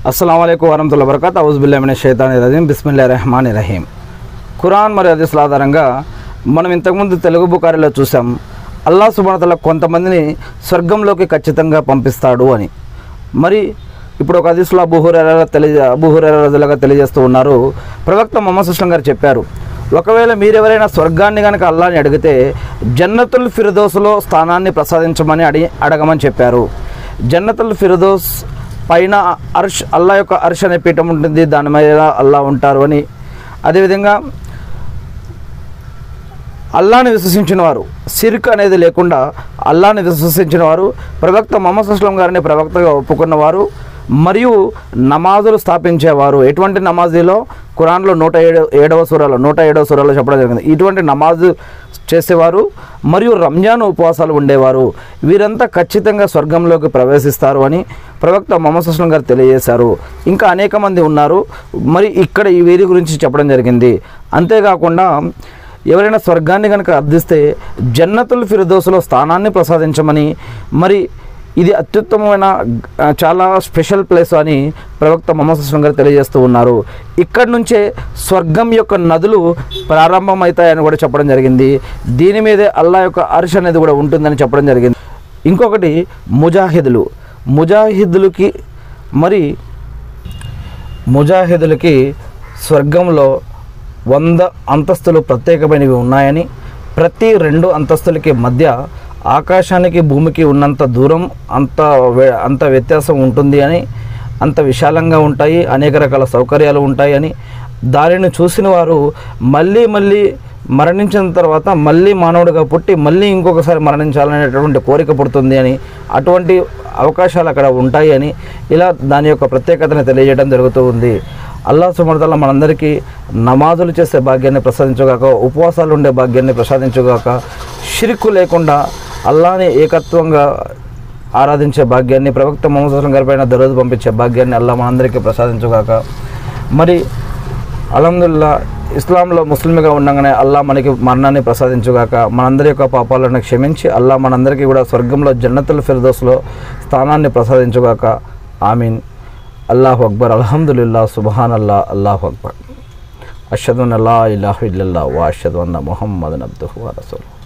అస్సలాము అలైకుం వరహ్మతుల్లాహి వబరకాతుహు. అవుజు బిల్లాహి మినష్ షైతానిర్ రజీం. బిస్మిల్లాహిర్ రహమానిర్ రహీం. ఖురాన్ మరియు హదీస్ల ఆధారంగా మనం ఇంతకుముందు తెలుగు బుఖారీలో చూసాం, అల్లాహ్ సుబ్హానహు వ తఆలా కొంతమందిని స్వర్గంలోకి ఖచ్చితంగా పంపిస్తాడు అని. మరి ఇప్పుడు ఒక హదీస్లో అబూ హురైరా రజియల్లాహు తెలియజేస్తూ ఉన్నారు, ప్రవక్త ముహమ్మద్ సల్లల్లాహు అలైహి వసల్లం గారు చెప్పారు, ఒకవేళ మీరెవరైనా స్వర్గాన్ని కనుక అల్లాహ్ని అడిగితే జన్నతుల్ ఫిర్దౌస్లో స్థానాన్ని ప్రసాదించమని అడగమని చెప్పారు. జన్నతుల్ ఫిర్దౌస్ పైన అర్ష్, అల్లాహ్ యొక్క అర్ష్ అనే పీఠం ఉంటుంది, దాని మీద అల్లాహ్ ఉంటారు అని. అదేవిధంగా అల్లాహ్ని విశ్వసించిన వారు, సిర్క్ అనేది లేకుండా అల్లాహ్ని విశ్వసించిన వారు, ప్రవక్త ముహమ్మద్ సల్లల్లాహు అలైహి వసల్లం గారిని ప్రవక్తగా ఒప్పుకున్నవారు మరియు నమాజులు స్థాపించేవారు. ఎటువంటి నమాజీలో ఖురాన్లో 107వ సూరాలో చెప్పడం జరిగింది. ఇటువంటి నమాజు చేసేవారు మరియు రంజాన్ ఉపవాసాలు ఉండేవారు, వీరంతా ఖచ్చితంగా స్వర్గంలోకి ప్రవేశిస్తారు అని ప్రవక్త ముహమ్మద్ సల్లల్లాహు అలైహి వసల్లం గారు తెలియజేశారు. ఇంకా అనేక మంది ఉన్నారు, మరి ఇక్కడ ఈ వీరి గురించి చెప్పడం జరిగింది. అంతేకాకుండా ఎవరైనా స్వర్గాన్ని కనుక అర్థిస్తే జన్నతుల్ ఫిర్దౌస్లో స్థానాన్ని ప్రసాదించమని, మరి ఇది అత్యుత్తమమైన చాలా స్పెషల్ ప్లేస్ అని ప్రవక్త ముహమ్మద్ సల్లల్లాహు అలైహి వసల్లం గారు తెలియజేస్తూ ఉన్నారు. ఇక్కడి నుంచే స్వర్గం యొక్క నదులు ప్రారంభమవుతాయని కూడా చెప్పడం జరిగింది. దీని మీదే అల్లాహ్ యొక్క అర్ష్ అనేది కూడా ఉంటుందని చెప్పడం జరిగింది. ఇంకొకటి ముజాహిదులకి స్వర్గంలో 100 అంతస్తులు ప్రత్యేకమైనవి ఉన్నాయని, ప్రతి 2 అంతస్తులకి మధ్య ఆకాశానికి భూమికి ఉన్నంత దూరం అంత వ్యత్యాసం ఉంటుంది అని, అంత విశాలంగా ఉంటాయి, అనేక రకాల సౌకర్యాలు ఉంటాయి అని, దానిని చూసిన వారు మళ్ళీ మరణించిన తర్వాత మళ్ళీ మానవుడిగా పుట్టి మళ్ళీ ఇంకొకసారి మరణించాలనేటువంటి కోరిక పుడుతుంది అని, అటువంటి అవకాశాలు అక్కడ ఉంటాయి అని, ఇలా దాని యొక్క ప్రత్యేకతను తెలియజేయడం జరుగుతూ ఉంది. అల్లాహ్ సుబ్హానహు వ తఆలా మనందరికీ నమాజులు చేసే భాగ్యాన్ని ప్రసాదించుగాక, ఉపవాసాలు ఉండే భాగ్యాన్ని ప్రసాదించుగాక, షిర్కు లేకుండా అల్లాహ్ని ఏకత్వంగా ఆరాధించే భాగ్యాన్ని, ప్రవక్త ముహమ్మద్ సల్లల్లాహు అలైహి వసల్లం గారి పైన దరూద్ పంపించే భాగ్యాన్ని అల్లాహ్ మనందరికీ ప్రసాదించుగాక. మరి అల్హమ్దులిల్లాహ్, ఇస్లాంలో ముస్లింగా ఉండగానే అల్లాహ్ మనకి మరణాన్ని ప్రసాదించుగాక. మనందరి యొక్క పాపాలను క్షమించి అల్లాహ్ మనందరికీ కూడా స్వర్గంలో జన్నతుల్ ఫిర్దౌస్లో స్థానాన్ని ప్రసాదించుగాక. ఆమీన్. అల్లాహు అక్బర్. అల్హమ్దులిల్లాహ్. సుబ్హానల్లాహ్. అల్లాహు అక్బర్. అష్హదు అన్ లా ఇలాహా ఇల్లల్లాహ్ వ అష్హదు అన్న ముహమ్మదన్ అబ్దుహు వ రసూలుహు.